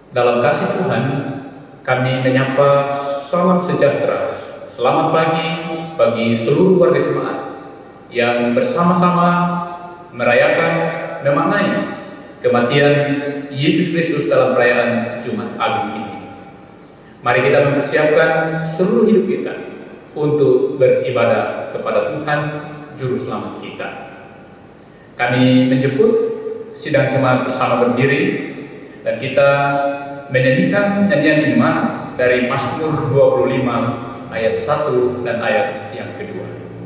Dalam kasih Tuhan, kami menyapa salam sejahtera. Selamat pagi bagi seluruh warga jemaat yang bersama-sama merayakan, memaknai kematian Yesus Kristus dalam perayaan Jumat Agung ini. Mari kita mempersiapkan seluruh hidup kita untuk beribadah kepada Tuhan, Juru Selamat kita. Kami menjemput sidang jemaat bersama berdiri, dan kita menyanyikan nyanyian iman dari Mazmur 25 ayat 1 dan ayat yang kedua.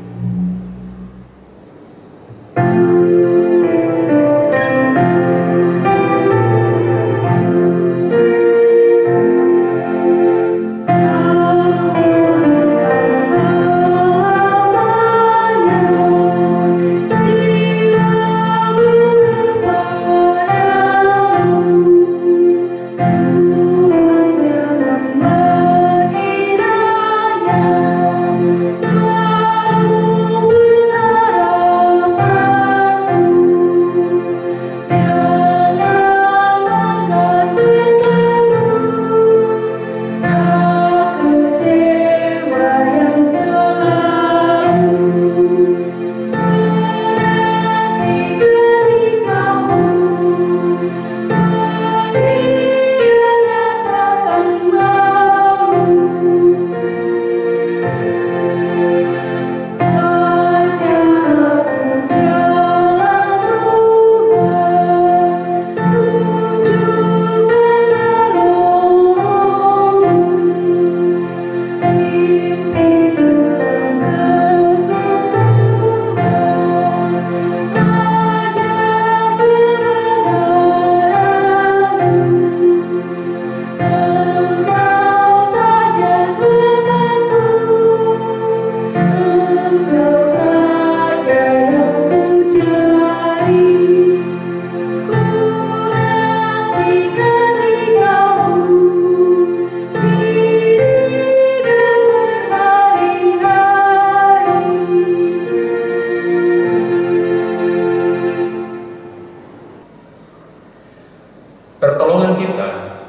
Pertolongan kita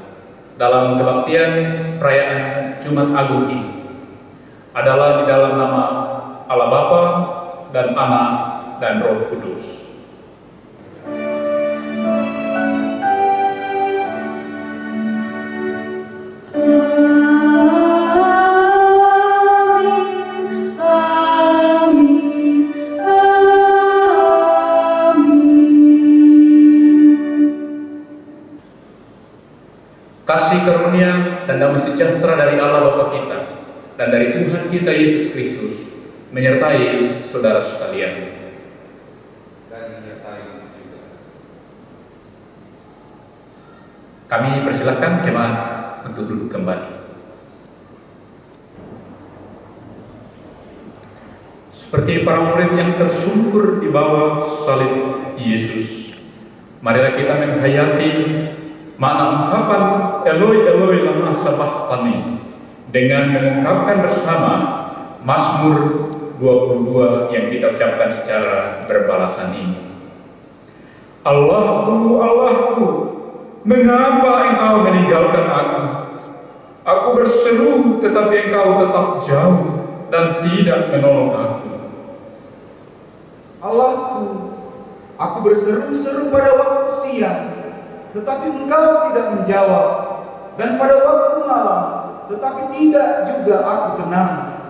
dalam kebaktian perayaan Jumat Agung ini adalah di dalam nama Allah Bapa dan Anak dan Roh Kudus. Kasih karunia dan damai sejahtera dari Allah Bapa kita dan dari Tuhan kita Yesus Kristus menyertai saudara sekalian. Dan menyertai juga. Kami persilahkan jemaat untuk duduk kembali. Seperti para murid yang tersungkur di bawah salib Yesus, marilah kita menghayati makna ungkapan Eloi Eloi lama sabachthani dengan mengungkapkan bersama Mazmur 22 yang kita ucapkan secara berbalasan ini. Allahku, Allahku, mengapa engkau meninggalkan aku? Aku berseru tetapi engkau tetap jauh dan tidak menolong aku. Allahku, aku berseru-seru pada waktu siang, tetapi engkau tidak menjawab, dan pada waktu malam, tetapi tidak juga aku tenang.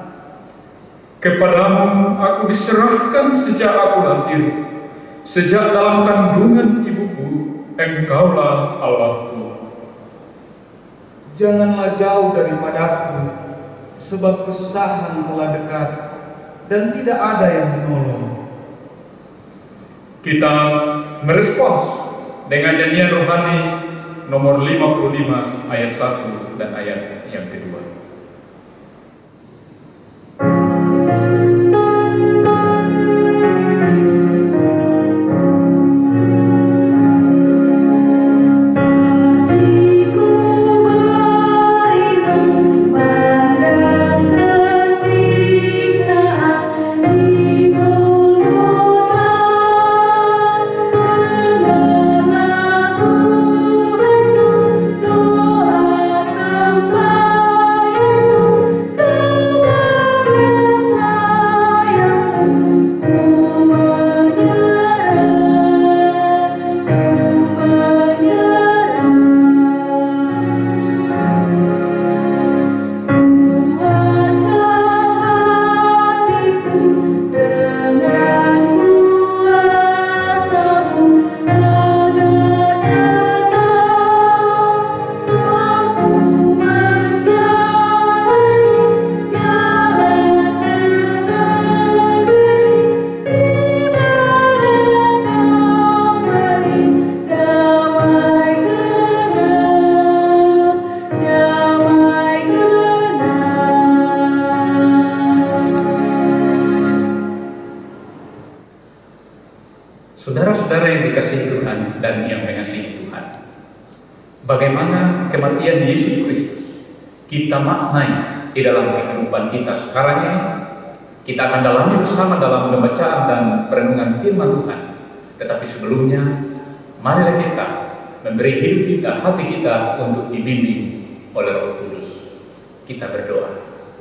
Kepadamu aku diserahkan sejak aku lahir, sejak dalam kandungan ibuku, engkaulah Allahku. Janganlah jauh daripadaku, sebab kesusahan telah dekat, dan tidak ada yang menolong. Kita merespons dengan nyanyian rohani nomor 55 ayat 1 dan ayat yang kedua. Tuhan saudara yang dikasihi Tuhan dan yang mengasihi Tuhan, bagaimana kematian Yesus Kristus kita maknai di dalam kehidupan kita sekarang ini? Kita akan dalami bersama dalam pembacaan dan perenungan firman Tuhan. Tetapi sebelumnya, marilah kita memberi hidup kita, hati kita untuk dibimbing oleh Roh Kudus. Kita berdoa.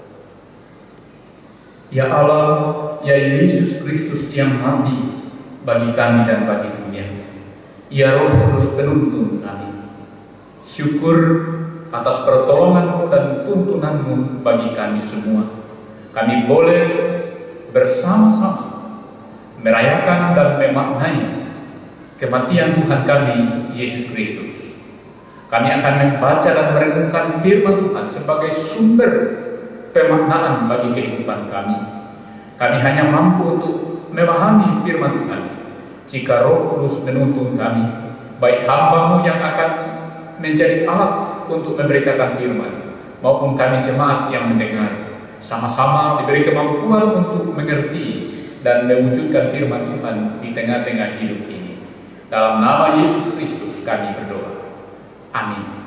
Ya Allah, ya Yesus Kristus yang mati bagi kami dan bagi dunia, ya Roh Kudus penuntun kami. Syukur atas pertolongan-Mu dan tuntunan-Mu bagi kami semua. Kami boleh bersama-sama merayakan dan memaknai kematian Tuhan kami, Yesus Kristus. Kami akan membaca dan merenungkan firman Tuhan sebagai sumber pemaknaan bagi kehidupan kami. Kami hanya mampu untuk memahami firman Tuhan jika Roh Kudus menuntun kami, baik hamba-Mu yang akan menjadi alat untuk memberitakan firman, maupun kami jemaat yang mendengar, sama-sama diberi kemampuan untuk mengerti dan mewujudkan firman Tuhan di tengah-tengah hidup ini. Dalam nama Yesus Kristus kami berdoa. Amin.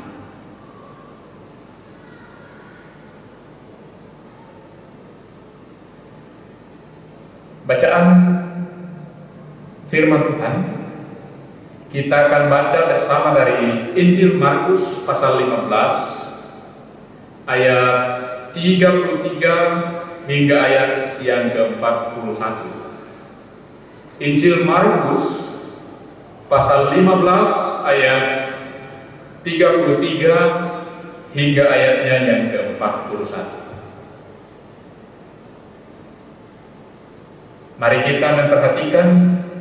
Bacaan firman Tuhan kita akan baca bersama dari Injil Markus pasal 15 ayat 33 hingga ayat yang ke-41. Injil Markus pasal 15 ayat 33 hingga ayatnya yang ke-41. Mari kita memperhatikan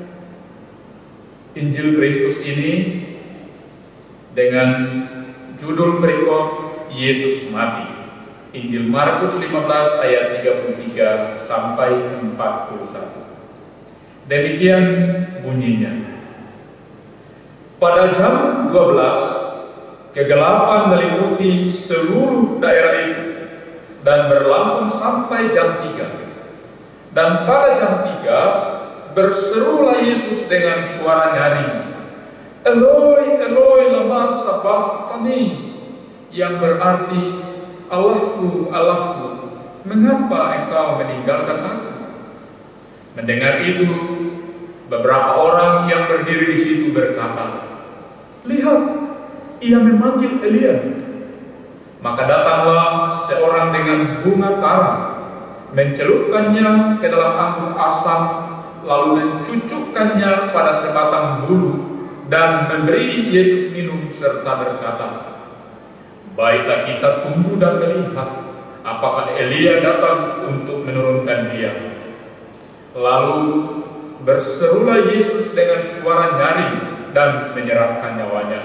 Injil Kristus ini dengan judul berikut Yesus mati. Injil Markus 15 ayat 33 sampai 41. Demikian bunyinya. Pada jam 12, kegelapan meliputi seluruh daerah itu dan berlangsung sampai jam 3. Dan pada jam 3 berserulah Yesus dengan suara nyaring, Eloi, Eloi, lama sabachthani, yang berarti, Allahku, Allahku, mengapa engkau meninggalkan aku? Mendengar itu, beberapa orang yang berdiri di situ berkata, lihat, ia memanggil Elia. Maka datanglah seorang dengan bunga karam, mencelupkannya ke dalam anggur asam, lalu mencucukkannya pada sebatang bulu, dan memberi Yesus minum serta berkata, baiklah kita tunggu dan melihat apakah Elia datang untuk menurunkan dia. Lalu berserulah Yesus dengan suara nyaring dan menyerahkan nyawanya.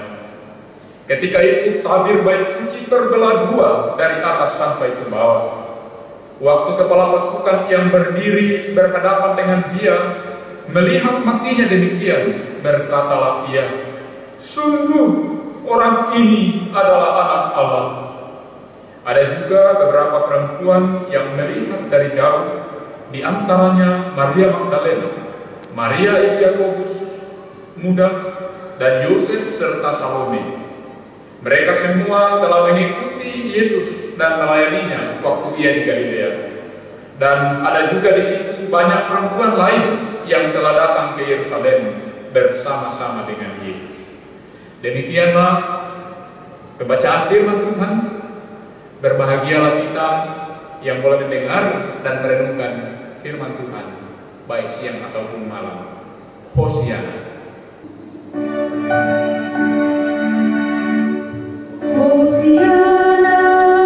Ketika itu tabir bait suci terbelah dua dari atas sampai ke bawah. Waktu kepala pasukan yang berdiri berhadapan dengan dia melihat matinya demikian, berkatalah ia, sungguh orang ini adalah anak Allah. Ada juga beberapa perempuan yang melihat dari jauh, di antaranya Maria Magdalena, Maria ibu Yakobus muda, dan Yoses serta Salome. Mereka semua telah mengikuti Yesus dan melayaninya waktu ia di Galilea. Dan ada juga di situ banyak perempuan lain yang telah datang ke Yerusalem bersama-sama dengan Yesus. Demikianlah pembacaan firman Tuhan. Berbahagialah kita yang boleh mendengar dan merenungkan firman Tuhan, baik siang ataupun malam. Hosiana. Hosiana,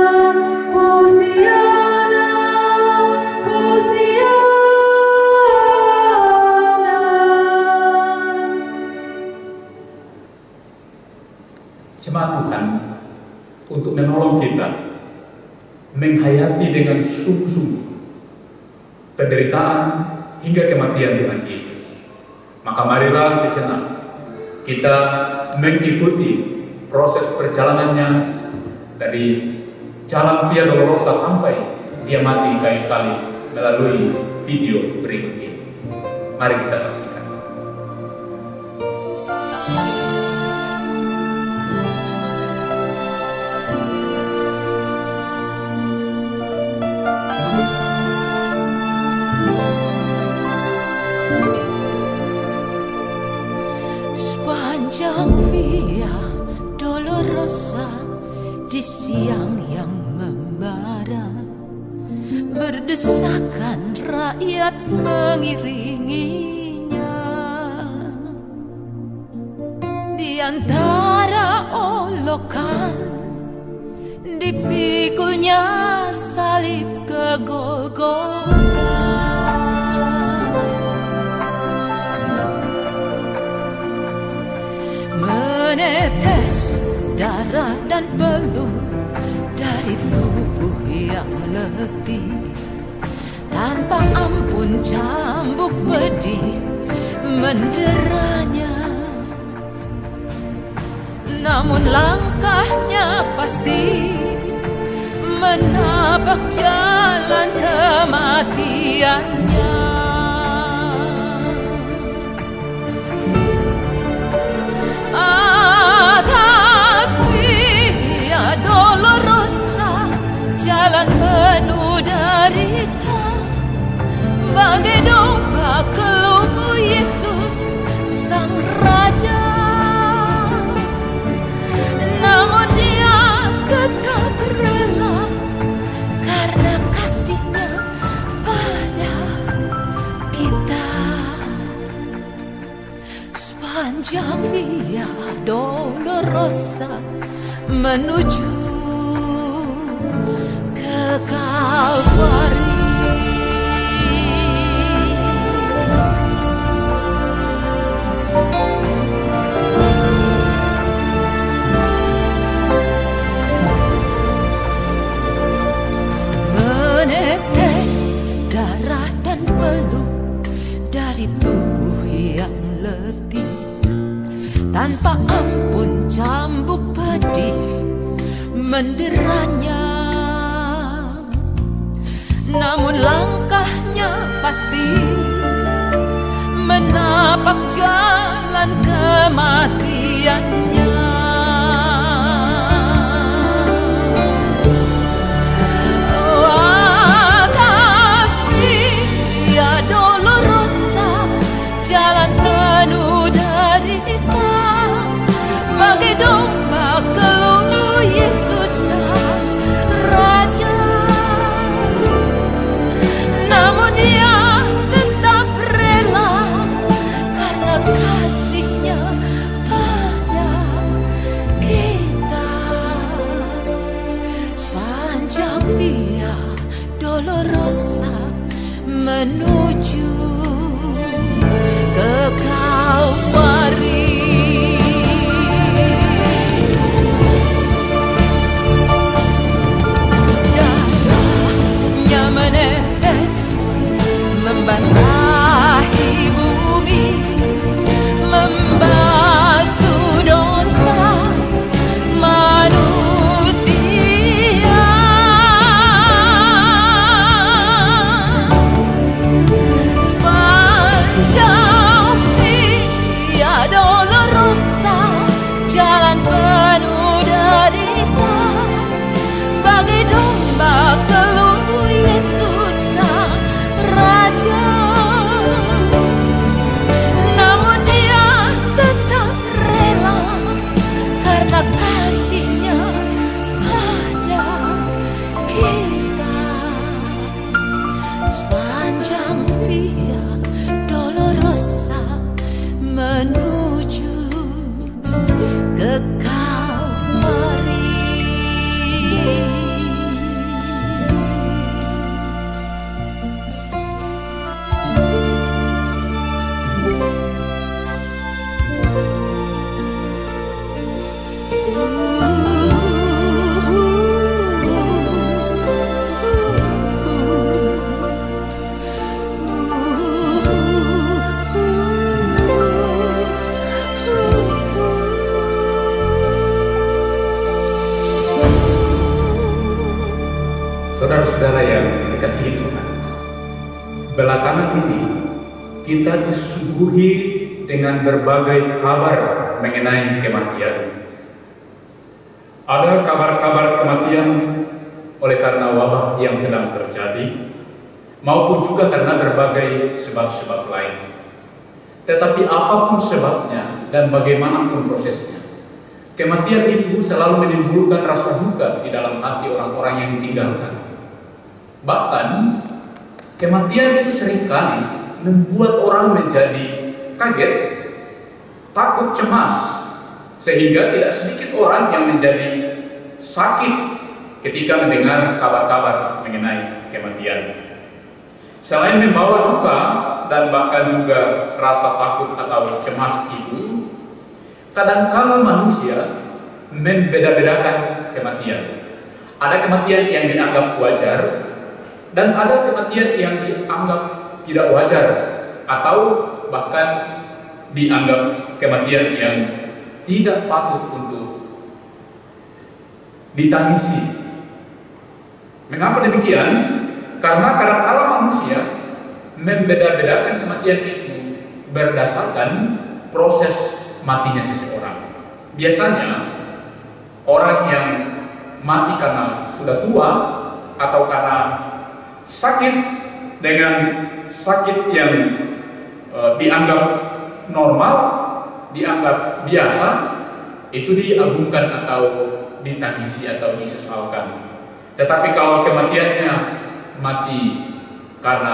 Hosiana, Hosiana. Jemaat Tuhan, untuk menolong kita menghayati dengan sungguh-sungguh penderitaan hingga kematian Tuhan Yesus, maka marilah sejenak kita mengikuti proses perjalanannya dari jalan Via Dolorosa sampai dia mati di kayu salib melalui video berikut ini. Mari kita saksikan. desakan rakyat mengiringinya. Di antara olokan dipikulnya salib ke Golgota. Menetes darah dan peluh dari tubuh yang letih, tanpa ampun cambuk pedih menderanya. Namun langkahnya pasti menapak jalan kematiannya. Atas Via Dolorosa, jalan penuh derita, bagai domba keluh Yesus Sang Raja. Namun Dia tetap rela karena kasih-Nya pada kita. Sepanjang Via Dolorosa menuju ke Kalvari. Menetes darah dan peluh dari tubuh yang letih, tanpa ampun cambuk pedih menderanya. Namun langkahnya pasti menapak jalan kematiannya. Atas Via Dolorosa, jalan penuh derita, bagai domba keluh Yesus Sang Raja. Namun Dia tetap rela karena kasih-Nya pada kita. Sepanjang Via Dolorosa menuju ke Kalvari. Darahnya menetes membasahi bumi, membasuh dosa manusia. Sepanjang Via Dolorosa, jalan penuh derita, bagai domba keluh Yesus Sang Raja. Namun Dia tetap rela karena kasih-Nya pada kita. Sepanjang Via Dolorosa menuju ke Kalvari. Saudara-saudara yang dikasihi Tuhan, belakangan ini kita disuguhi dengan berbagai kabar mengenai kematian. Ada kabar-kabar kematian oleh karena wabah yang sedang terjadi, maupun juga karena berbagai sebab-sebab lain. Tetapi apapun sebabnya dan bagaimanapun prosesnya, kematian itu selalu menimbulkan rasa duka di dalam hati orang-orang yang ditinggalkan. Bahkan kematian itu seringkali membuat orang menjadi kaget, takut, cemas, sehingga tidak sedikit orang yang menjadi sakit ketika mendengar kabar-kabar mengenai kematian. Selain membawa duka dan bahkan juga rasa takut atau cemas itu, kadang-kala manusia membeda-bedakan kematian. Ada kematian yang dianggap wajar, dan ada kematian yang dianggap tidak wajar, atau bahkan dianggap kematian yang tidak patut untuk ditangisi. Mengapa demikian? Karena kadang-kala manusia membeda-bedakan kematian itu berdasarkan proses matinya seseorang. Biasanya orang yang mati karena sudah tua atau karena sakit dengan sakit yang dianggap normal, dianggap biasa, itu diagungkan atau ditangisi atau disesalkan. Tetapi kalau kematiannya mati karena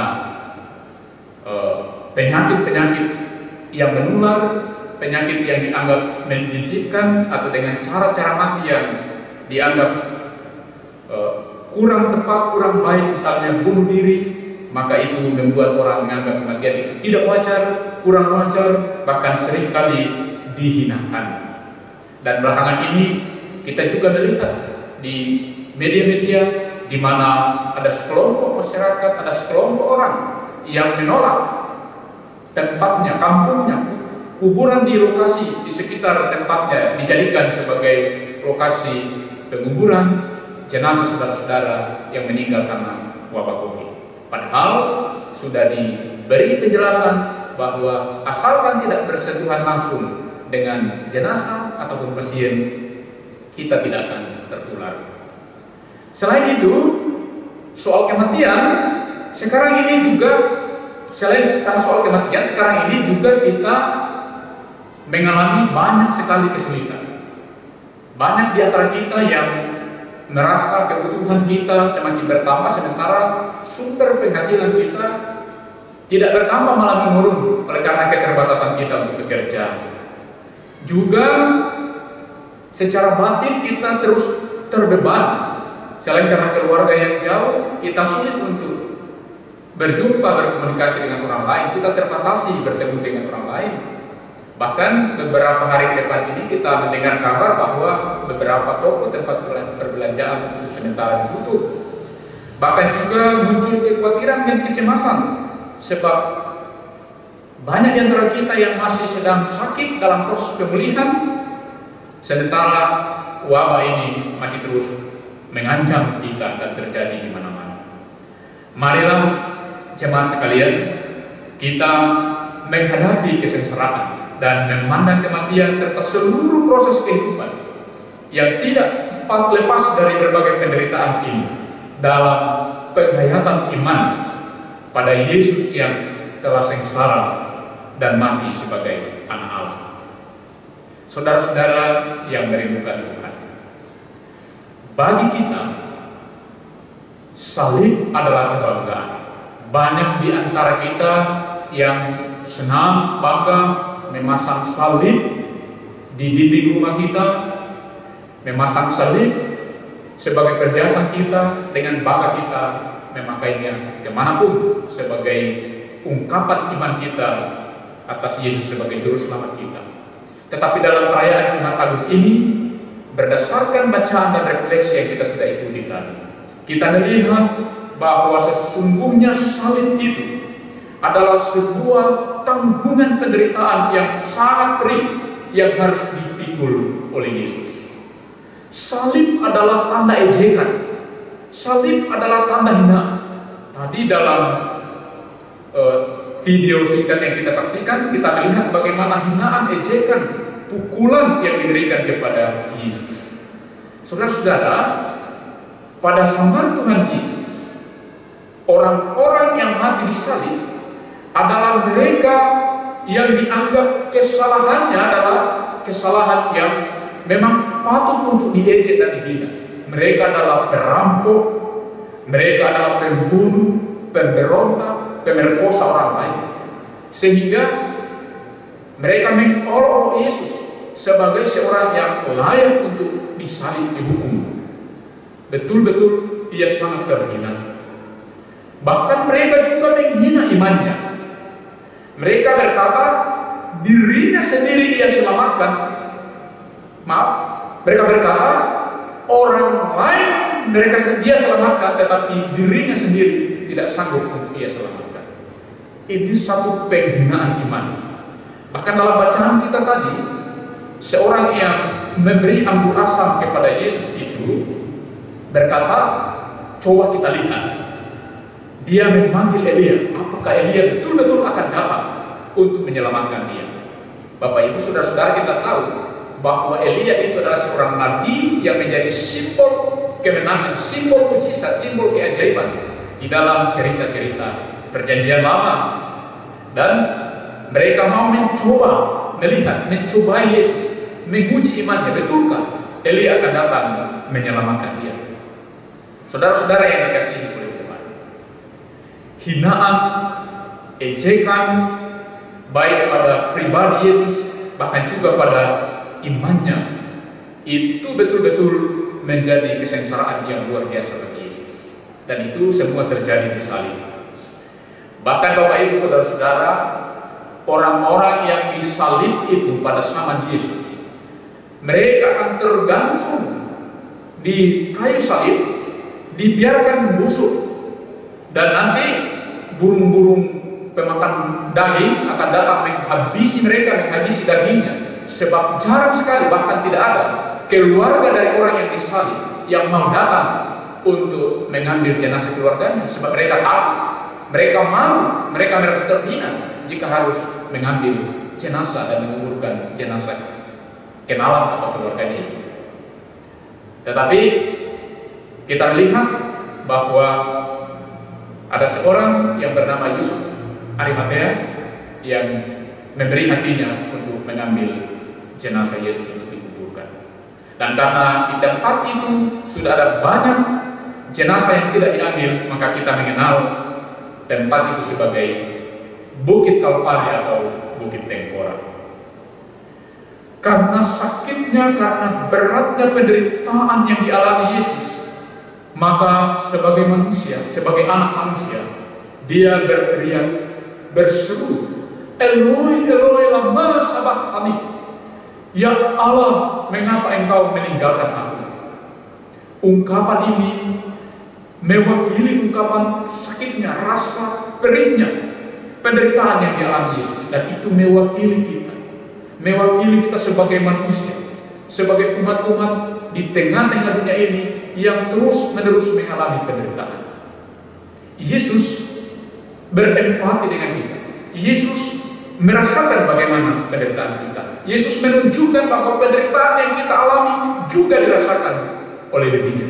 penyakit-penyakit yang menular, penyakit yang dianggap menjijikkan, atau dengan cara-cara mati yang dianggap kurang tepat, kurang baik, misalnya bunuh diri, maka itu membuat orang menganggap kematian itu tidak wajar, kurang wajar, bahkan seringkali dihinakan. Dan belakangan ini kita juga melihat di media-media di mana ada sekelompok masyarakat, ada sekelompok orang yang menolak tempatnya, kampungnya, kuburan di lokasi di sekitar tempatnya dijadikan sebagai lokasi penguburan jenazah saudara-saudara yang meninggal karena wabah COVID. Padahal sudah diberi penjelasan bahwa asalkan tidak bersentuhan langsung dengan jenazah ataupun pasien, kita tidak akan tertular. Selain itu, soal kematian sekarang ini juga, karena soal kematian sekarang ini juga kita mengalami banyak sekali kesulitan. Banyak di antara kita yang merasa kebutuhan kita semakin bertambah, sementara sumber penghasilan kita tidak bertambah, malah menurun oleh karena keterbatasan kita untuk bekerja. Juga secara batin kita terus terbeban. Selain karena keluarga yang jauh, kita sulit untuk berjumpa, berkomunikasi dengan orang lain, kita terbatasi bertemu dengan orang lain. Bahkan beberapa hari ke depan ini kita mendengar kabar bahwa beberapa toko tempat perbelanjaan untuk sementara ditutup. Bahkan juga muncul kekhawatiran dan kecemasan, sebab banyak di antara kita yang masih sedang sakit dalam proses pemulihan, sementara wabah ini masih terus mengancam kita dan terjadi di mana-mana. Marilah jemaat sekalian, kita menghadapi kesengsaraan dan memandang kematian serta seluruh proses kehidupan yang tidak lepas dari berbagai penderitaan ini dalam penghayatan iman pada Yesus yang telah sengsara dan mati sebagai anak Allah. Saudara-saudara yang merindukan Tuhan, bagi kita salib adalah kebanggaan. Banyak di antara kita yang senang, bangga memasang salib di dinding rumah kita, memasang salib sebagai perhiasan kita, dengan bangga kita memakainya kemanapun sebagai ungkapan iman kita atas Yesus sebagai juru selamat kita. Tetapi dalam perayaan Jumat Agung ini, berdasarkan bacaan dan refleksi yang kita sudah ikuti tadi, kita melihat bahwa sesungguhnya salib itu adalah sebuah tanggungan penderitaan yang sangat perih yang harus dipikul oleh Yesus. Salib adalah tanda ejekan, salib adalah tanda hinaan. Tadi dalam video singkat yang kita saksikan, kita melihat bagaimana hinaan, ejekan, pukulan yang diberikan kepada Yesus. Saudara-saudara, pada zaman Tuhan Yesus, orang-orang yang mati di salib adalah mereka yang dianggap kesalahannya adalah kesalahan yang memang patut untuk diejek dan dihina. Mereka adalah perampok, mereka adalah pembunuh, pemberontak, pemerkosa orang lain. Sehingga mereka mengolok Yesus sebagai seorang yang layak untuk disalib, dihukum. Betul-betul ia sangat terhina. Bahkan mereka juga menghina imannya. Mereka berkata dirinya sendiri ia selamatkan. Maaf, mereka berkata orang lain dia selamatkan, tetapi dirinya sendiri tidak sanggup untuk ia selamatkan. Ini satu penghinaan iman. Bahkan dalam bacaan kita tadi, seorang yang memberi anggur asam kepada Yesus itu berkata, coba kita lihat. Dia memanggil Elia. Apakah Elia betul-betul akan datang untuk menyelamatkan dia? Bapak Ibu saudara-saudara, kita tahu bahwa Elia itu adalah seorang nabi yang menjadi simbol kemenangan, simbol mujizat, simbol keajaiban di dalam cerita-cerita Perjanjian Lama. Dan mereka mau mencobai Yesus, menguji imannya, betulkah Elia akan datang menyelamatkan dia? Saudara-saudara yang dikasihi oleh Tuhan, hinaan, ejekan, baik pada pribadi Yesus, bahkan juga pada imannya, itu betul-betul menjadi kesengsaraan yang luar biasa bagi Yesus. Dan itu semua terjadi di salib. Bahkan Bapak Ibu saudara-saudara, orang-orang yang disalib itu pada zaman Yesus, mereka akan tergantung di kayu salib, dibiarkan membusuk, dan nanti burung-burung pemakan daging akan datang menghabisi mereka, menghabisi dagingnya. Sebab jarang sekali, bahkan tidak ada keluarga dari orang yang disalib yang mau datang untuk mengambil jenazah keluarganya. Sebab mereka takut, mereka malu, mereka merasa terhina jika harus mengambil jenazah dan menguburkan jenazah kenalan atau keluarganya itu. Tetapi kita lihat bahwa ada seorang yang bernama Yusuf Arimatea yang memberi hatinya untuk mengambil jenazah Yesus untuk dikuburkan. Dan karena di tempat itu sudah ada banyak jenazah yang tidak diambil, maka kita mengenal tempat itu sebagai Bukit Kalvari atau Bukit Tengkorak. Karena sakitnya, karena beratnya penderitaan yang dialami Yesus, maka sebagai manusia, sebagai anak manusia, dia berteriak, berseru, Eloi, Eloi, lama sabachthani. Ya Allah, mengapa engkau meninggalkan aku? Ungkapan ini mewakili ungkapan sakitnya, rasa perihnya, penderitaan yang dialami Yesus. Dan itu mewakili kita. Mewakili kita sebagai manusia, sebagai umat-umat di tengah-tengah dunia ini yang terus-menerus mengalami penderitaan. Yesus berempati dengan kita. Yesus merasakan bagaimana penderitaan kita. Yesus menunjukkan bahwa penderitaan yang kita alami juga dirasakan oleh dirinya.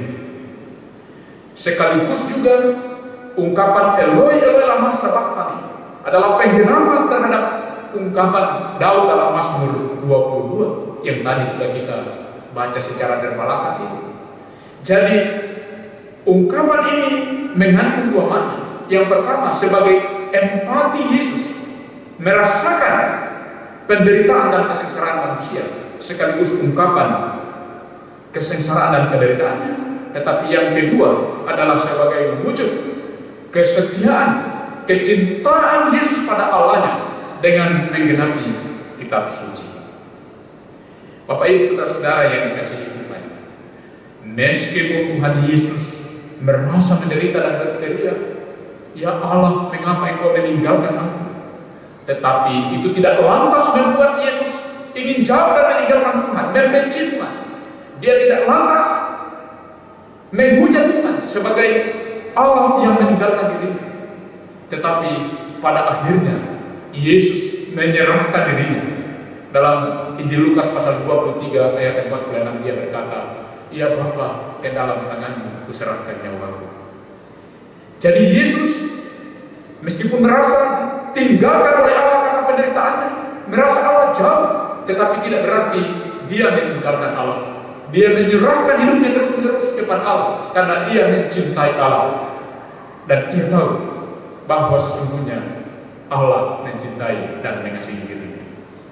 Sekaligus juga ungkapan Eloi, Eloi, lama sabachthani adalah penggenapan terhadap ungkapan Daud dalam Mazmur 22 yang tadi sudah kita baca secara berbalas itu. Jadi ungkapan ini mengandung dua makna. Yang pertama sebagai empati Yesus merasakan penderitaan dan kesengsaraan manusia, sekaligus ungkapan kesengsaraan dan penderitaannya. Tetapi yang kedua adalah sebagai wujud kesetiaan, kecintaan Yesus pada Allahnya dengan menggenapi kitab suci. Bapak Ibu saudara-saudara yang dikasihi Tuhan, meskipun Tuhan Yesus merasa menderita dan berteriak, ya Allah, mengapa engkau meninggalkan aku? Tetapi itu tidak lantas membuat Yesus ingin jauh dan meninggalkan Tuhan, membenci Tuhan. Dia tidak lantas menghujat Tuhan sebagai Allah yang meninggalkan dirinya. Tetapi pada akhirnya Yesus menyerahkan dirinya. Dalam Injil Lukas pasal 23 ayat 46 dia berkata, ya Bapa, ke dalam tanganmu kuserahkan nyawaku. Jadi Yesus meskipun merasa tinggalkan oleh Allah karena penderitaannya, merasa Allah jauh, tetapi tidak berarti dia meninggalkan Allah. Dia menyerahkan hidupnya terus-menerus kepada Allah karena dia mencintai Allah. Dan ia tahu bahwa sesungguhnya Allah mencintai dan mengasihi dirinya.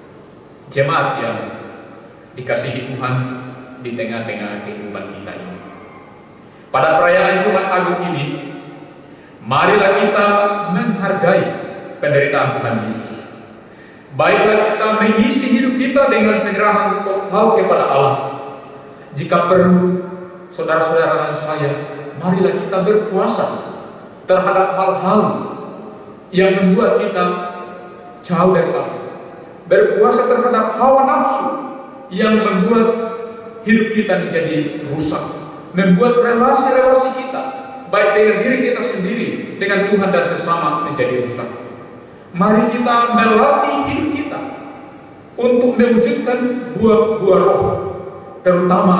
Jemaat yang dikasihi Tuhan di tengah-tengah kehidupan kita ini, pada perayaan Jumat Agung ini, marilah kita menghargai penderitaan Tuhan Yesus. Baiklah kita mengisi hidup kita dengan penyerahan total kepada Allah. Jika perlu, saudara-saudara dan saya, marilah kita berpuasa terhadap hal-hal yang membuat kita jauh dari Allah. Berpuasa terhadap hawa nafsu yang membuat hidup kita menjadi rusak, membuat relasi-relasi kita, baik dengan diri kita sendiri, dengan Tuhan dan sesama, menjadi rusak. Mari kita melatih hidup kita untuk mewujudkan buah-buah roh, terutama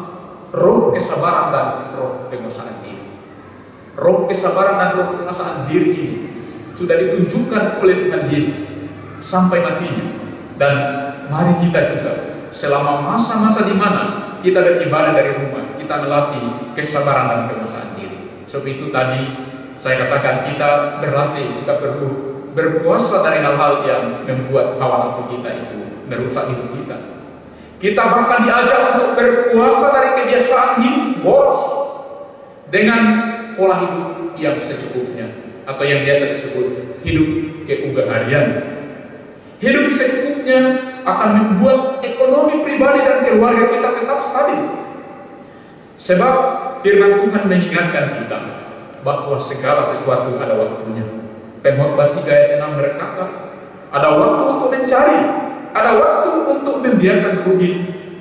roh kesabaran dan roh penguasaan diri. Roh kesabaran dan roh penguasaan diri ini sudah ditunjukkan oleh Tuhan Yesus sampai matinya. Dan mari kita juga selama masa-masa di mana kita beribadah dari rumah, kita melatih kesabaran dan penguasaan diri. Seperti itu tadi saya katakan, kita berlatih jika perlu berpuasa dari hal-hal yang membuat hawa nafsu kita itu merusak hidup kita. Kita bahkan diajak untuk berpuasa dari kebiasaan hidup boros dengan pola hidup yang secukupnya, atau yang biasa disebut hidup keugaharian. Hidup secukupnya akan membuat ekonomi pribadi dan keluarga kita tetap stabil. Sebab firman Tuhan mengingatkan kita bahwa segala sesuatu ada waktunya. Pengkhotbah 3 ayat 6 berkata, ada waktu untuk mencari, ada waktu untuk membiarkan rugi,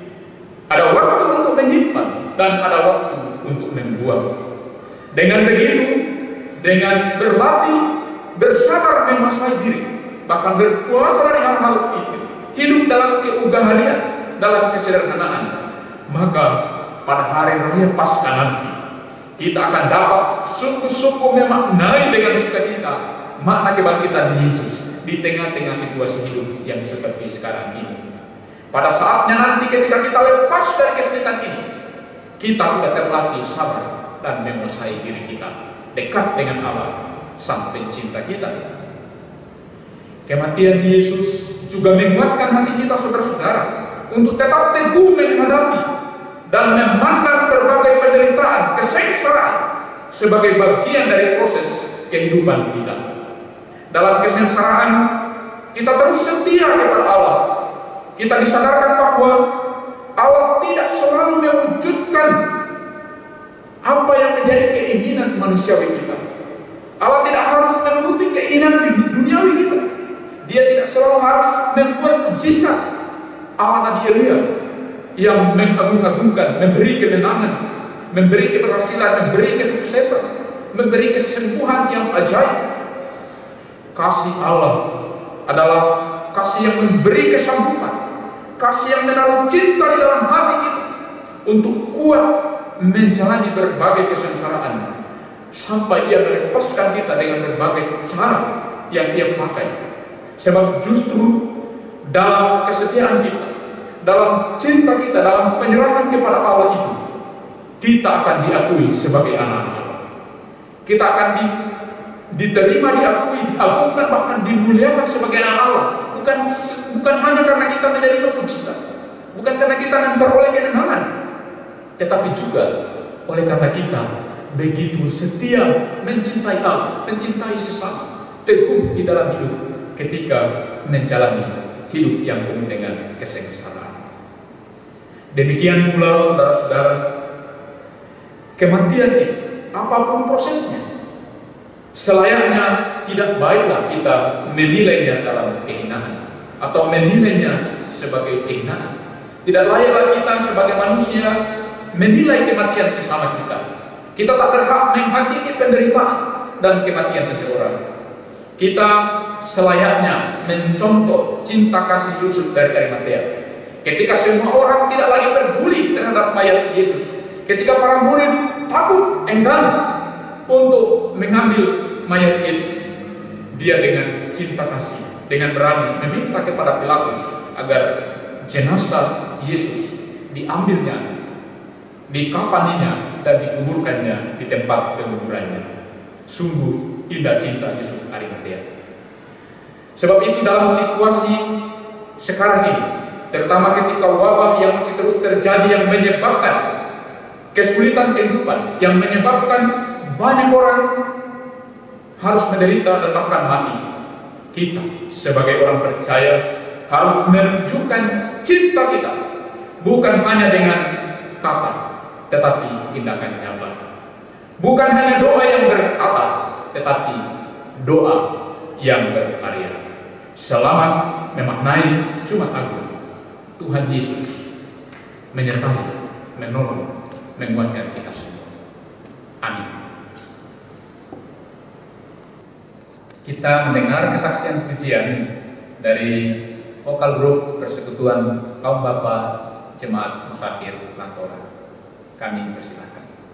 ada waktu untuk menyimpan, dan ada waktu untuk membuang. Dengan begitu, dengan berlatih, bersabar menguasai diri, bahkan berpuasa dari hal-hal itu, hidup dalam keugaharian, dalam kesederhanaan, maka pada hari raya Paskah nanti kita akan dapat sungguh-sungguh memaknai dengan sukacita makna kebangkitan Yesus di tengah-tengah situasi hidup yang seperti sekarang ini. Pada saatnya nanti ketika kita lepas dari kesulitan ini, kita sudah terlatih sabar dan menguasai diri kita, dekat dengan Allah, Sang Pencinta kita. Kematian Yesus juga menguatkan hati kita, saudara-saudara, untuk tetap teguh menghadapi dan memandang berbagai penderitaan, kesengsaraan sebagai bagian dari proses kehidupan kita. Dalam kesengsaraan, kita terus setia kepada Allah. Kita disadarkan bahwa Allah tidak selalu mewujudkan apa yang menjadi keinginan manusiawi kita. Allah tidak harus menuruti keinginan duniawi kita. Dia tidak selalu harus membuat mujizat ala Nabi Elia yang mengagung-agungkan, memberi kemenangan, memberi keberhasilan, memberi kesuksesan, memberi kesembuhan yang ajaib. Kasih Allah adalah kasih yang memberi kesanggupan, kasih yang menaruh cinta di dalam hati kita untuk kuat menjalani berbagai kesengsaraan sampai Ia melepaskan kita dengan berbagai cara yang Ia pakai. Sebab justru dalam kesetiaan kita, dalam cinta kita, dalam penyerahan kepada Allah itu, kita akan diakui sebagai anak Allah. Kita akan diterima, diakui, diagungkan, bahkan dimuliakan sebagai anak Allah. Bukan hanya karena kita menerima mujizat, bukan karena kita memperoleh kemenangan, tetapi juga oleh karena kita begitu setia mencintai Allah, mencintai sesama, teguh di dalam hidup ketika menjalani hidup yang penuh dengan kesengsaraan. Demikian pula, saudara-saudara, kematian itu, apapun prosesnya, selayaknya tidak baiklah kita menilainya dalam kehinaan atau menilainya sebagai kehinaan. Tidak layaklah kita sebagai manusia menilai kematian sesama kita. Kita tak berhak menghakimi penderitaan dan kematian seseorang. Kita selayaknya mencontoh cinta kasih Yusuf dari Arimatea. Ketika semua orang tidak lagi peduli terhadap mayat Yesus, ketika para murid takut, enggan untuk mengambil mayat Yesus, dia dengan cinta kasih, dengan berani meminta kepada Pilatus agar jenazah Yesus diambilnya, dikafaninya, dan dikuburkannya di tempat penguburannya. Sungguh indah cinta Yusuf Arimatea. Sebab itu dalam situasi sekarang ini, terutama ketika wabah yang masih terus terjadi yang menyebabkan kesulitan kehidupan, yang menyebabkan banyak orang harus menderita dan bahkan mati, kita sebagai orang percaya harus menunjukkan cinta kita bukan hanya dengan kata, tetapi tindakan nyata. Bukan hanya doa yang berkata, tetapi doa yang berkarya. Selamat memaknai Jumat Agung. Tuhan Yesus menyertai, menolong, menguatkan kita semua. Amin. Kita mendengar kesaksian pujian dari vokal grup Persekutuan Kaum Bapa Jemaat Musafir Lantora. Kami persilakan.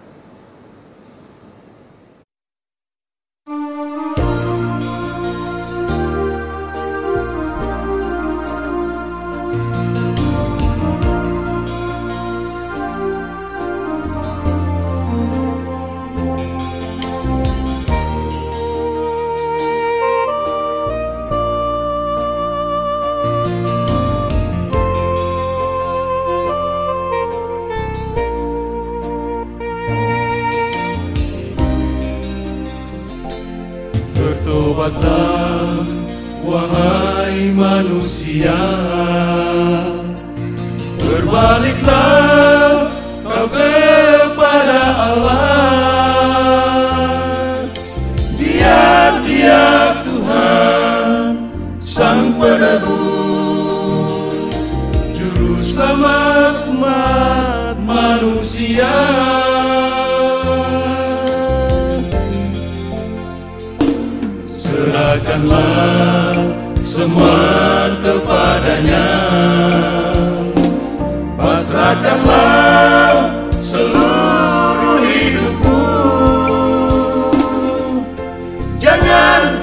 Bertobatlah, wahai manusia, berbaliklah kau kepada Allah. Dia Tuhan, Sang Penebus, Juru Selamat umat manusia. Serahkanlah semua kepadanya, pasrahkanlah seluruh hidupmu. Jangan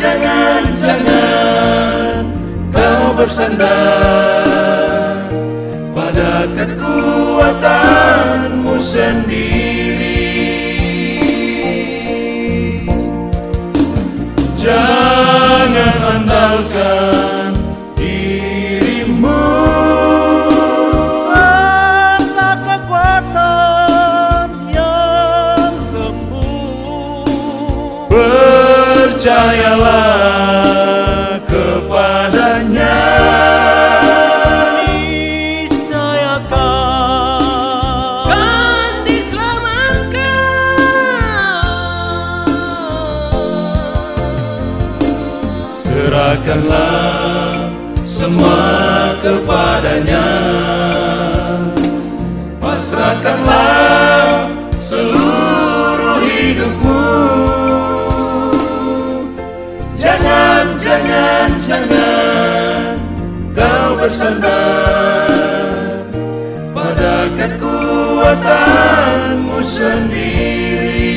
kau bersandar pada kekuatanmu sendiri. Jangan andalkan dirimu atas kekuatan yang sembuh. Percayalah kepadanya, niscaya kan diselamatkan. Serahkanlah semua kepadanya, pasrahkanlah seluruh hidupmu. Jangan kau bersandar pada kekuatanmu sendiri.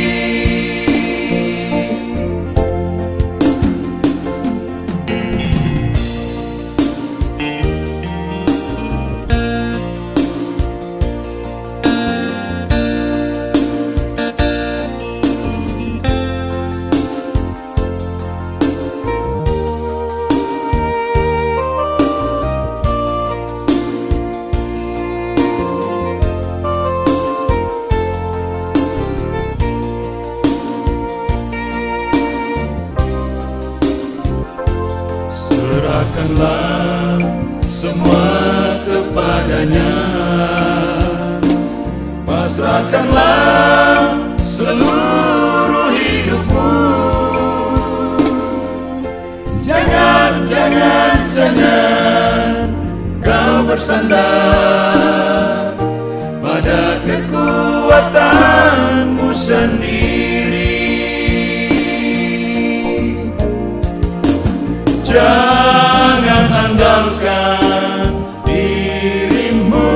Serahkanlah semua kepadanya, pasrahkanlah seluruh hidupmu. Jangan kau bersandar pada kekuatanmu sendiri. Jangan andalkan dirimu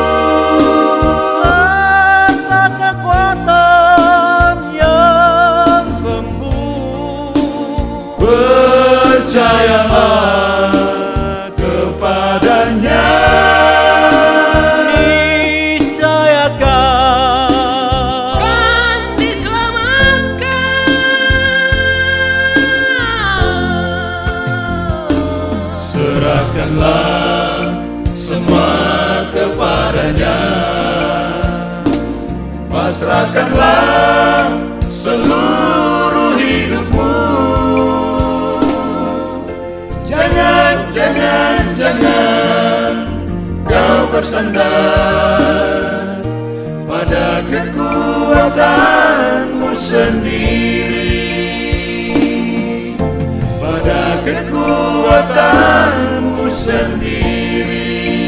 atas kekuatan yang sembuh. Percayalah kepadanya, niscaya kan diselamatkan. Serahkanlah semua kepadanya, pasrahkanlah seluruh hidupmu. Jangan kau bersandar pada kekuatanmu sendiri, pada kekuatanmu sendiri.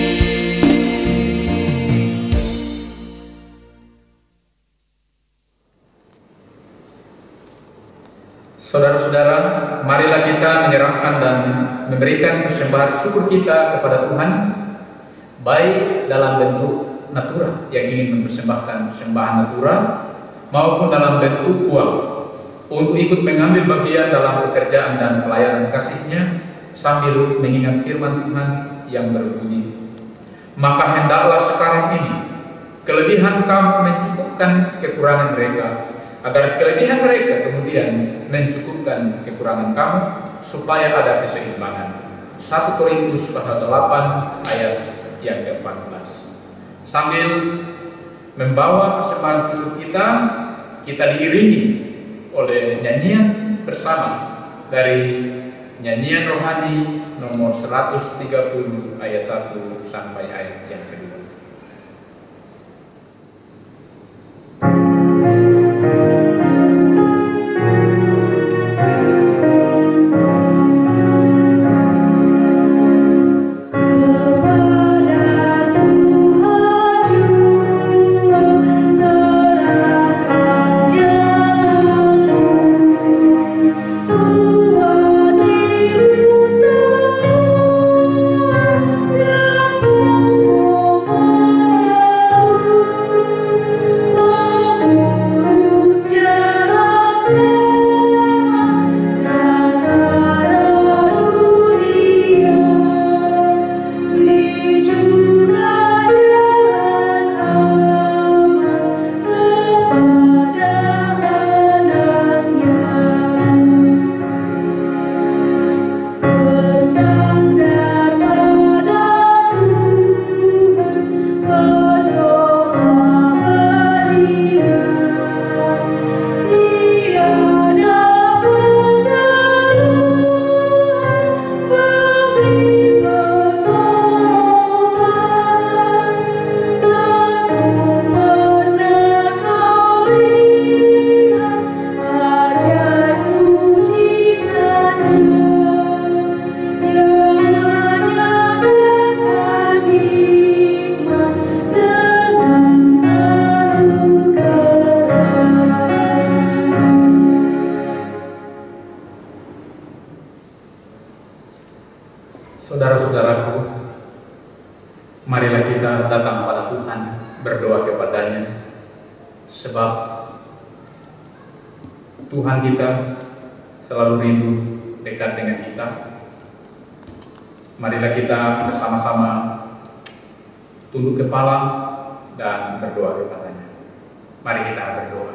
Saudara-saudara, marilah kita menyerahkan dan memberikan persembahan syukur kita kepada Tuhan, baik dalam bentuk natura yang ingin mempersembahkan persembahan natura maupun dalam bentuk uang, untuk ikut mengambil bagian dalam pekerjaan dan pelayanan kasih-Nya sambil mengingat firman Tuhan yang berbunyi, maka hendaklah sekarang ini kelebihan kamu mencukupkan kekurangan mereka, agar kelebihan mereka kemudian mencukupkan kekurangan kamu, supaya ada keseimbangan. 1 Korintus pasal 8 ayat yang ke-14. Sambil membawa persembahan syukur kita diiringi oleh nyanyian bersama dari nyanyian rohani nomor 130 ayat 1 sampai ayat yang kedua. Saudara-saudaraku, marilah kita datang pada Tuhan, berdoa kepadanya, sebab Tuhan kita selalu rindu dekat dengan kita. Marilah kita bersama-sama tunduk kepala dan berdoa kepadanya. Mari kita berdoa.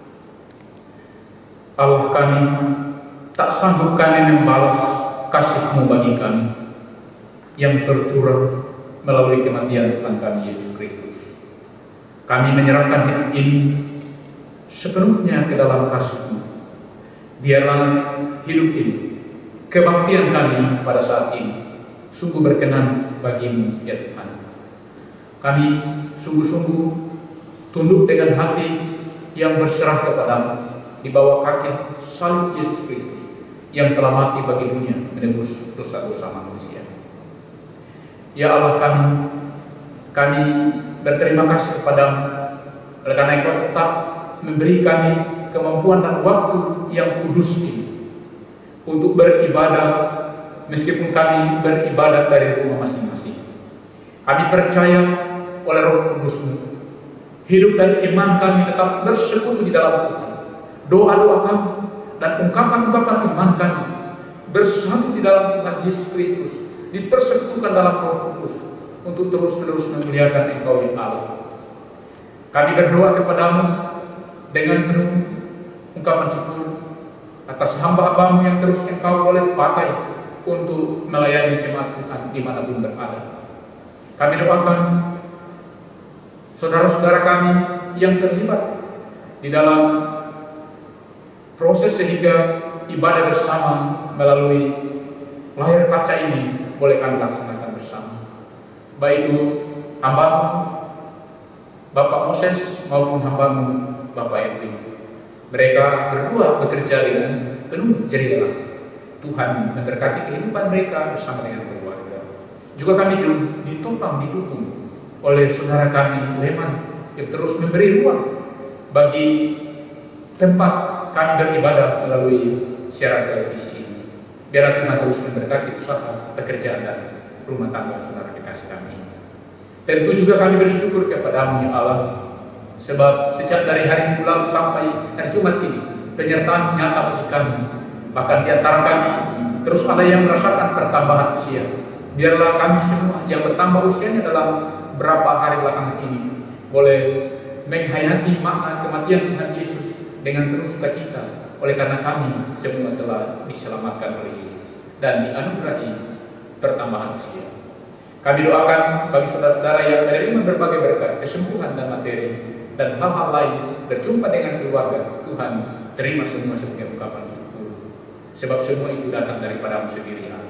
Allah kami, tak sanggup kami membalas kasih-Mu bagi kami yang tercurah melalui kematian Tuhan kami Yesus Kristus. Kami menyerahkan hidup ini sepenuhnya ke dalam kasih-Mu. Biarlah hidup ini, kebaktian kami pada saat ini, sungguh berkenan bagi-Mu ya Tuhan. Kami sungguh-sungguh tunduk dengan hati yang berserah kepada-Mu di bawah kaki salib Yesus Kristus yang telah mati bagi dunia menebus dosa-dosa manusia. Ya Allah kami berterima kasih kepada-Mu oleh karena Engkau tetap memberi kami kemampuan dan waktu yang kudus ini untuk beribadah, meskipun kami beribadah dari rumah masing-masing. Kami percaya oleh Roh Kudus-Mu, hidup dan iman kami tetap bersekutu di dalam Tuhan. Doa-doa kami dan ungkapan-ungkapan iman kami bersatu di dalam Tuhan Yesus Kristus, dipersekutukan dalam Roh Kudus untuk terus-menerus memuliakan Engkau ya Allah. Kami berdoa kepada-Mu dengan penuh ungkapan syukur atas hamba-hamba-Mu yang terus Engkau boleh pakai untuk melayani jemaat Tuhan dimanapun berada. Kami doakan saudara-saudara kami yang terlibat di dalam proses sehingga ibadah bersama melalui layar kaca ini boleh kami laksanakan bersama. Baik itu hambamu Bapak Moses maupun hambamu Bapak Edwin. Mereka berdua bekerja dengan penuh jerih. Tuhan memberkati kehidupan mereka bersama dengan keluarga. Juga kami ditopang, didukung oleh saudara kami Leman yang terus memberi ruang bagi tempat kami beribadah melalui siaran televisi ini. Biarlah Tuhan terus memberkati usaha, pekerjaan dan rumah tangga saudara kekasih kami. Tentu juga kami bersyukur kepada-Mu ya Allah, sebab sejak dari hari Minggu lalu sampai hari Jumat ini penyertaan nyata bagi kami. Bahkan di antara kami terus ada yang merasakan pertambahan usia. Biarlah kami semua yang bertambah usianya dalam berapa hari belakangan ini boleh menghayati makna kematian Tuhan Yesus dengan penuh sukacita, oleh karena kami semua telah diselamatkan oleh Yesus dan dianugerahi pertambahan usia. Kami doakan bagi saudara-saudara yang menerima berbagai berkat, kesembuhan dan materi dan hal-hal lain, berjumpa dengan keluarga. Tuhan terima semua sebagai ungkapan syukur, sebab semua itu datang daripada-Mu sendiri Allah.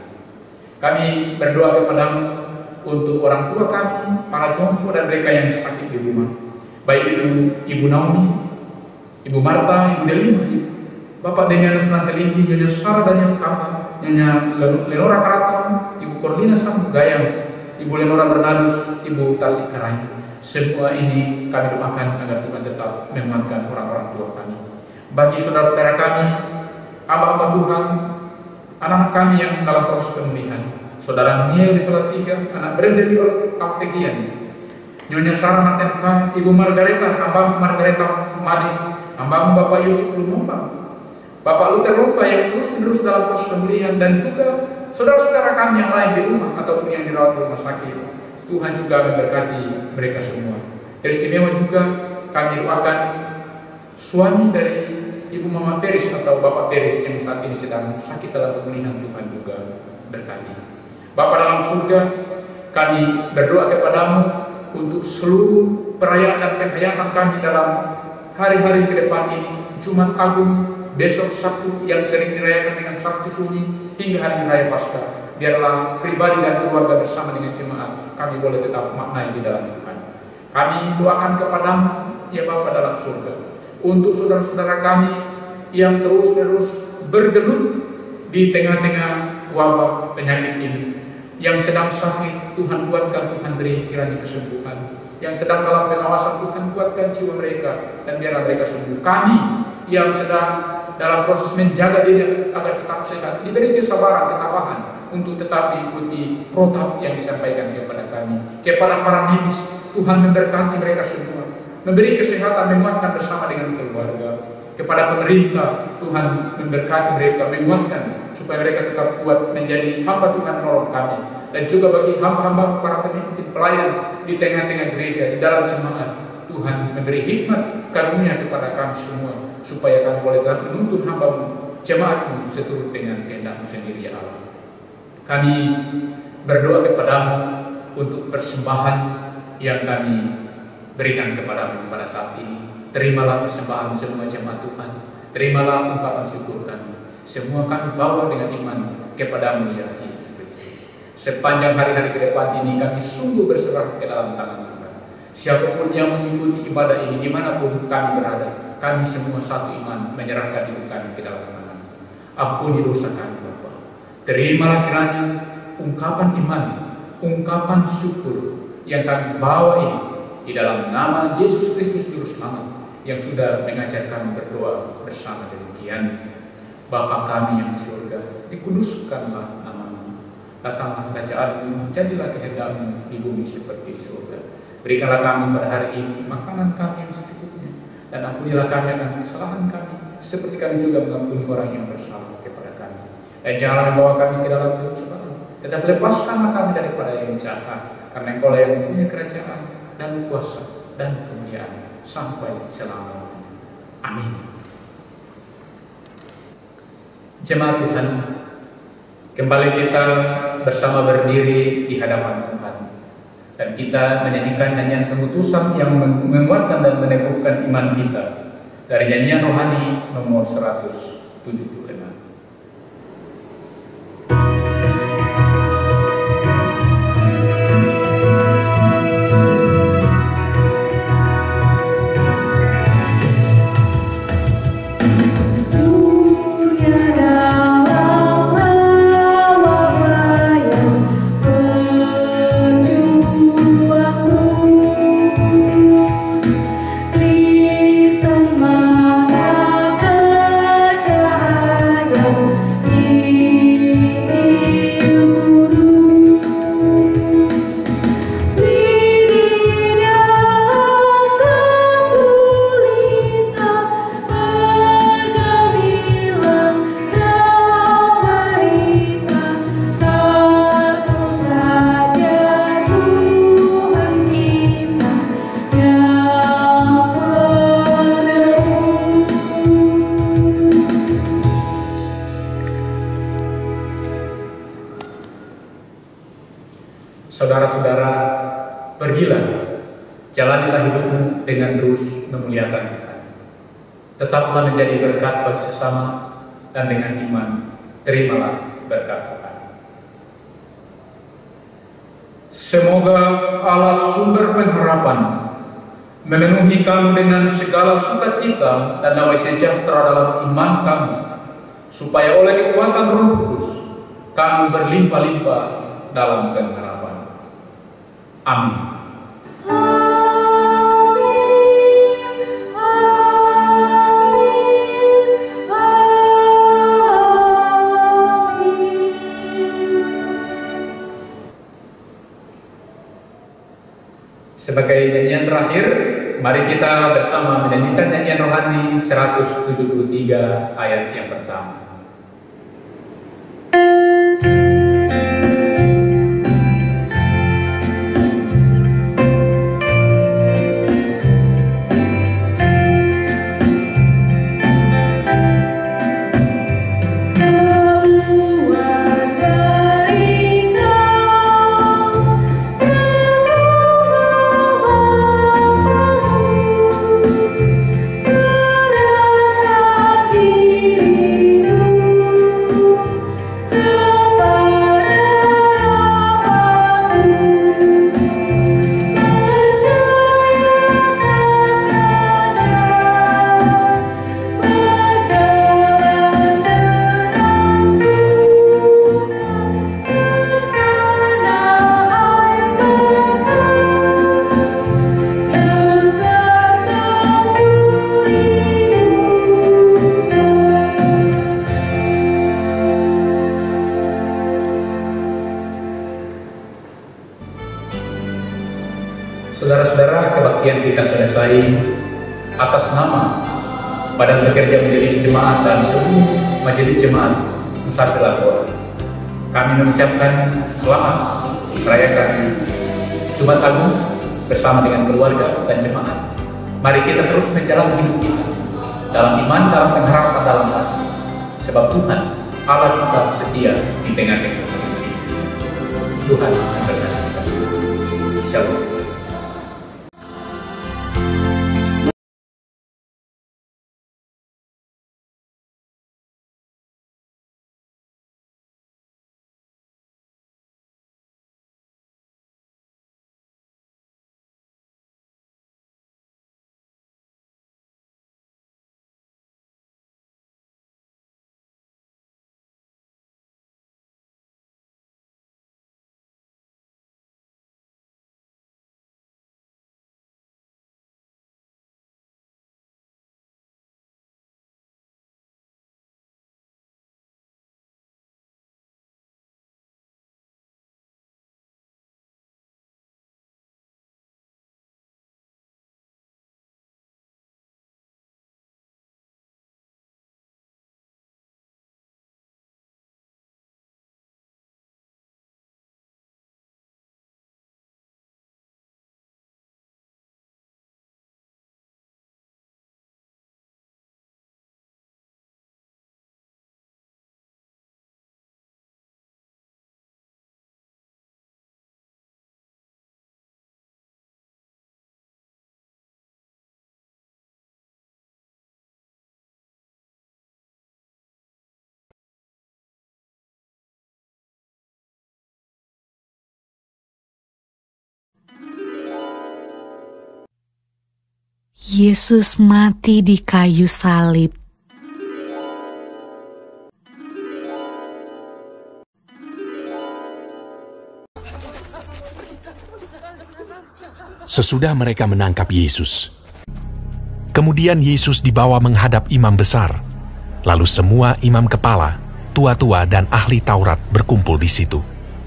Kami berdoa kepada-Mu untuk orang tua kami, para jompo dan mereka yang sakit di rumah, baik itu Ibu Naomi, Ibu Marta, Ibu Delima, Bapak Demianus Nantelinggi, Nyonya Sarah Daniel Kamba, Nyonya Lenora Karaton, Ibu Corlina Sambu Gayang, Ibu Lenora Bernadus, Ibu Tasik Karai. Semua ini kami doakan agar Tuhan tetap menguatkan orang-orang tua kami. Bagi saudara-saudara kami, hamba-hamba Tuhan, anak-anak kami yang dalam proses pemulihan, saudara Niel di Salatiga, anak Brenda di Alfegian, Nyonya Sarah Natenka, Ibu Margareta, hamba Margareta Madi, hamba Bapak Yusuf Lumumba, Bapak Luther Lomba yang terus-menerus dalam proses pemulihan, dan juga saudara-saudara kami yang lain di rumah ataupun yang dirawat di rumah sakit. Tuhan juga memberkati mereka semua. Teristimewa juga kami doakan suami dari Ibu Mama Feris atau Bapak Feris yang saat ini sedang sakit dalam pemulihan. Tuhan juga berkati. Bapa dalam surga, kami berdoa kepada-Mu untuk seluruh perayaan dan penghayatan kami dalam hari-hari ke depan ini, Jumat Agung, besok Sabtu yang sering dirayakan dengan Sabtu Sunyi, hingga hari raya Paskah. Biarlah pribadi dan keluarga bersama dengan jemaat kami boleh tetap maknai di dalam Tuhan. Kami doakan kepada-Mu ya Bapa dalam surga, untuk saudara-saudara kami yang terus-menerus bergelut di tengah-tengah wabah penyakit ini, yang sedang sakit, Tuhan kuatkan, Tuhan beri kiranya kesembuhan. Yang sedang dalam pengawasan, Tuhan kuatkan jiwa mereka dan biarlah mereka sembuh. Kami yang sedang dalam proses menjaga diri agar tetap sehat, diberi kesabaran, ketabahan untuk tetap mengikuti protap yang disampaikan kepada kami. Kepada para medis, Tuhan memberkati mereka semua, memberi kesehatan, menguatkan bersama dengan keluarga. Kepada pemerintah, Tuhan memberkati mereka, menguatkan supaya mereka tetap kuat menjadi hamba Tuhan menolong kami. Dan juga bagi hamba-hamba para pemimpin pelayan di tengah-tengah gereja, di dalam jemaat, Tuhan memberi hikmat karunia kepada kami semua, supaya kami boleh tetap menuntun hamba-Mu, jemaat-Mu seturut dengan kehendak-Mu sendiri ya Allah. Kami berdoa kepada-Mu untuk persembahan yang kami berikan kepada-Mu pada saat ini. Terimalah persembahan semua jemaat Tuhan, terimalah ungkapan syukur kami. Semua kami bawa dengan iman kepada-Mu ya Yesus Kristus. Sepanjang hari-hari ke depan ini kami sungguh berserah ke dalam tangan Tuhan. Siapapun yang mengikuti ibadah ini dimanapun kami berada, kami semua satu iman menyerahkan hidup kami ke dalam tangan. Ampuni dosa kami Bapa. Terimalah kiranya ungkapan iman, ungkapan syukur yang kami bawa ini di dalam nama Yesus Kristus Juru Selamat yang sudah mengajar kami berdoa bersama demikian. Bapa kami yang di surga, dikuduskanlah nama-Mu. Datanglah kerajaan-Mu, jadilah kehendak-Mu di bumi seperti di surga. Berikanlah kami pada hari ini makanan kami yang secukupnya, dan ampunilah kami akan kesalahan kami, seperti kami juga mengampuni orang yang bersalah kepada kami. Dan janganlah membawa kami ke dalam pencobaan, tetapi lepaskanlah kami daripada yang jahat, karena Engkau-lah yang mempunyai kerajaan dan kuasa dan kemuliaan sampai selama-lamanya. Amin. Jemaat Tuhan, Kembali kita bersama berdiri di hadapan Tuhan, dan kita menyanyikan nyanyian pengutusan yang menguatkan dan meneguhkan iman kita dari nyanyian rohani nomor 176. Saudara-saudara, pergilah, jalanilah hidupmu dengan terus memuliakan Tuhan. Tetaplah menjadi berkat bagi sesama, dan dengan iman, terimalah berkat Tuhan. Semoga Allah sumber pengharapan memenuhi kamu dengan segala sukacita dan damai sejahtera dalam iman kamu, supaya oleh kekuatan Roh Kudus kamu berlimpah-limpah dalam pengharapan. Amin. Sebagai nyanyian terakhir, mari kita bersama menyanyikan nyanyian rohani 173 ayat yang pertama. Saudara-saudara, kebaktian kita selesai. Atas nama Badan Pekerja Majelis Jemaat dan seluruh Majelis Jemaat Nusa Tenggara, kami mengucapkan selamat merayakan Jumat Agung bersama dengan keluarga dan jemaat. Mari kita terus menjalani hidup kita dalam iman, dalam pengharapan, dalam kasih, sebab Tuhan Allah kita setia di tengah-tengah hidup kita. Tuhan memberkati kita. Shalom. Yesus mati di kayu salib. Sesudah mereka menangkap Yesus, kemudian Yesus dibawa menghadap imam besar. Lalu semua imam kepala, tua-tua dan ahli Taurat berkumpul di situ.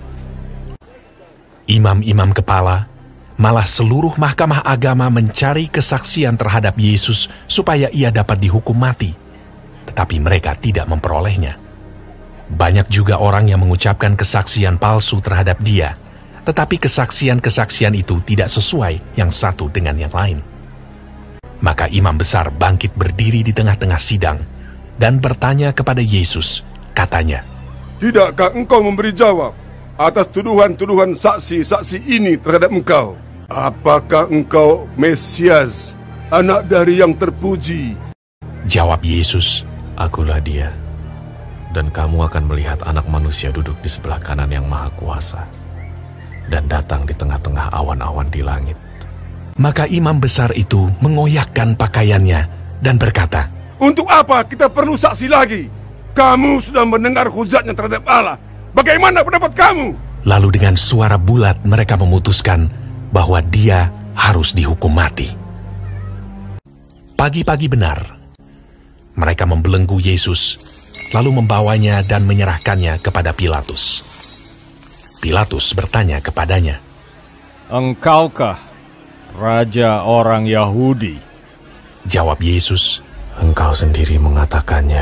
Imam-imam kepala, malah seluruh mahkamah agama mencari kesaksian terhadap Yesus supaya ia dapat dihukum mati. Tetapi mereka tidak memperolehnya. Banyak juga orang yang mengucapkan kesaksian palsu terhadap dia, tetapi kesaksian-kesaksian itu tidak sesuai yang satu dengan yang lain. Maka imam besar bangkit berdiri di tengah-tengah sidang dan bertanya kepada Yesus, katanya, "Tidakkah engkau memberi jawab atas tuduhan-tuduhan saksi-saksi ini terhadap engkau? Apakah engkau Mesias, anak dari yang terpuji?" Jawab Yesus, "Akulah dia, dan kamu akan melihat Anak Manusia duduk di sebelah kanan yang Maha Kuasa, dan datang di tengah-tengah awan-awan di langit." Maka imam besar itu mengoyakkan pakaiannya dan berkata, "Untuk apa kita perlu saksi lagi? Kamu sudah mendengar hujatnya terhadap Allah. Bagaimana pendapat kamu?" Lalu dengan suara bulat mereka memutuskan bahwa dia harus dihukum mati. Pagi-pagi benar, mereka membelenggu Yesus, lalu membawanya dan menyerahkannya kepada Pilatus. Pilatus bertanya kepadanya, "Engkaukah Raja orang Yahudi?" Jawab Yesus, "Engkau sendiri mengatakannya."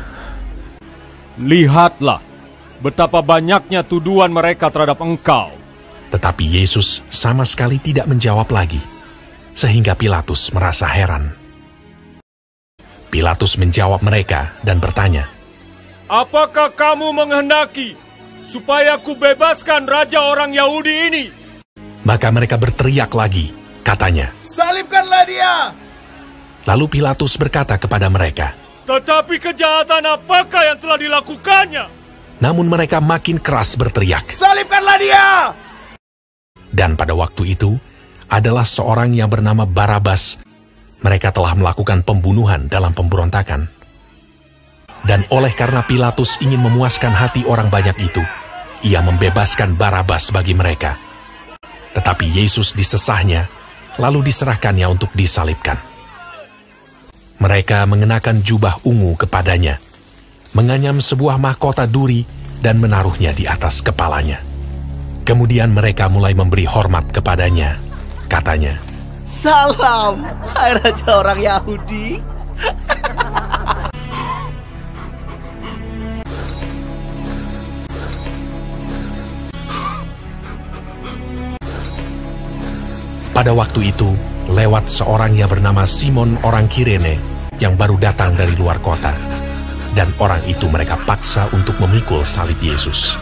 "Lihatlah betapa banyaknya tuduhan mereka terhadap engkau." Tetapi Yesus sama sekali tidak menjawab lagi, sehingga Pilatus merasa heran. Pilatus menjawab mereka dan bertanya, "Apakah kamu menghendaki supaya ku bebaskan Raja orang Yahudi ini?" Maka mereka berteriak lagi, katanya, "Salibkanlah dia!" Lalu Pilatus berkata kepada mereka, "Tetapi kejahatan apakah yang telah dilakukannya?" Namun mereka makin keras berteriak, "Salibkanlah dia!" Dan pada waktu itu adalah seorang yang bernama Barabas. Mereka telah melakukan pembunuhan dalam pemberontakan. Dan oleh karena Pilatus ingin memuaskan hati orang banyak itu, ia membebaskan Barabas bagi mereka. Tetapi Yesus disesahnya, lalu diserahkannya untuk disalibkan. Mereka mengenakan jubah ungu kepadanya, menganyam sebuah mahkota duri dan menaruhnya di atas kepalanya. Kemudian mereka mulai memberi hormat kepadanya. Katanya, "Salam, hai Raja orang Yahudi." Pada waktu itu, lewat seorang yang bernama Simon orang Kirene yang baru datang dari luar kota. Dan orang itu mereka paksa untuk memikul salib Yesus.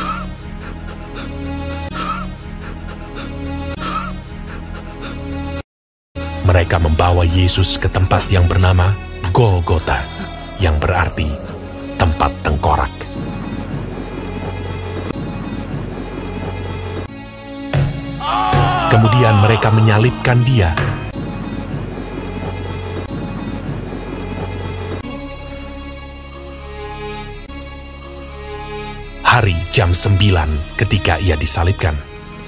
Mereka membawa Yesus ke tempat yang bernama Golgota, yang berarti tempat tengkorak. Kemudian mereka menyalibkan dia. Hari jam 9 ketika ia disalibkan.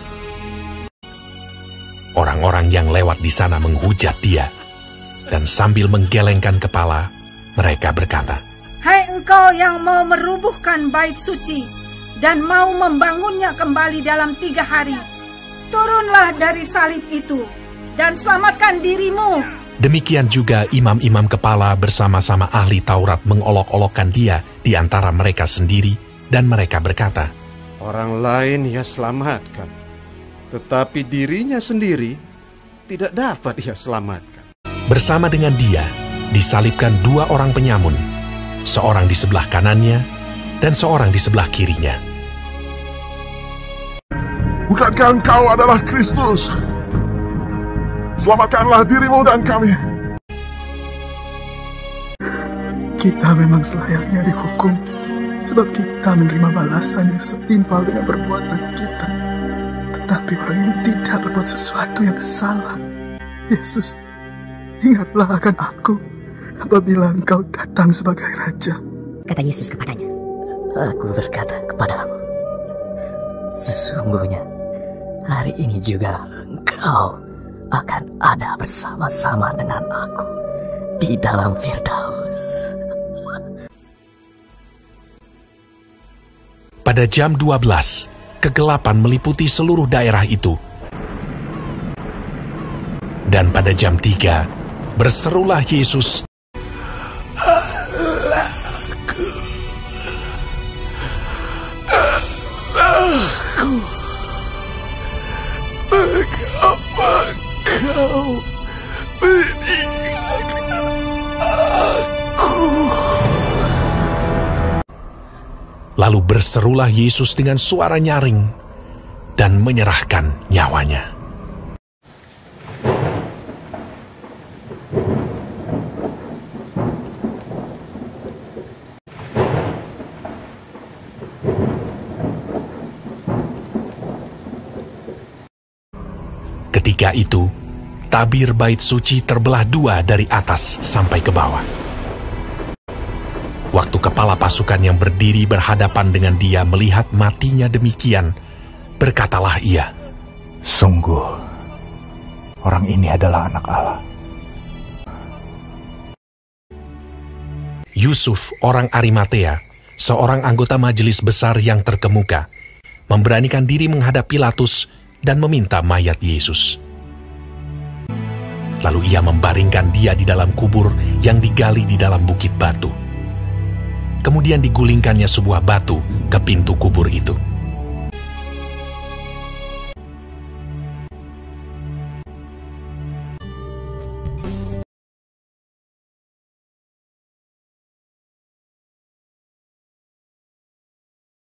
Orang-orang yang lewat di sana menghujat dia, dan sambil menggelengkan kepala, mereka berkata, "Hai engkau yang mau merubuhkan bait suci dan mau membangunnya kembali dalam 3 hari, turunlah dari salib itu dan selamatkan dirimu." Demikian juga imam-imam kepala bersama-sama ahli Taurat mengolok-olokkan dia di antara mereka sendiri, dan mereka berkata, "Orang lain ia selamatkan, tetapi dirinya sendiri tidak dapat ia selamatkan." Bersama dengan dia disalibkan 2 orang penyamun, seorang di sebelah kanannya dan seorang di sebelah kirinya. "Bukankah engkau adalah Kristus? Selamatkanlah dirimu dan kami." Kita memang selayaknya dihukum, sebab kita menerima balasan yang setimpal dengan perbuatan kita. Tetapi orang ini tidak berbuat sesuatu yang salah. Yesus, ingatlah akan aku apabila engkau datang sebagai Raja. Kata Yesus kepadanya, aku berkata kepadamu, sesungguhnya hari ini juga engkau akan ada bersama-sama dengan aku di dalam Firdaus. Pada jam 12, kegelapan meliputi seluruh daerah itu. Dan pada jam 3, berserulah Yesus, Mengapa kau meninggalkan aku? Lalu berserulah Yesus dengan suara nyaring dan menyerahkan nyawanya. Ketika itu, tabir bait suci terbelah dua dari atas sampai ke bawah. Waktu kepala pasukan yang berdiri berhadapan dengan dia melihat matinya demikian, berkatalah ia, sungguh, orang ini adalah anak Allah. Yusuf, orang Arimatea, seorang anggota majelis besar yang terkemuka, memberanikan diri menghadap Pilatus dan meminta mayat Yesus. Lalu ia membaringkan dia di dalam kubur yang digali di dalam bukit batu. Kemudian digulingkannya sebuah batu ke pintu kubur itu.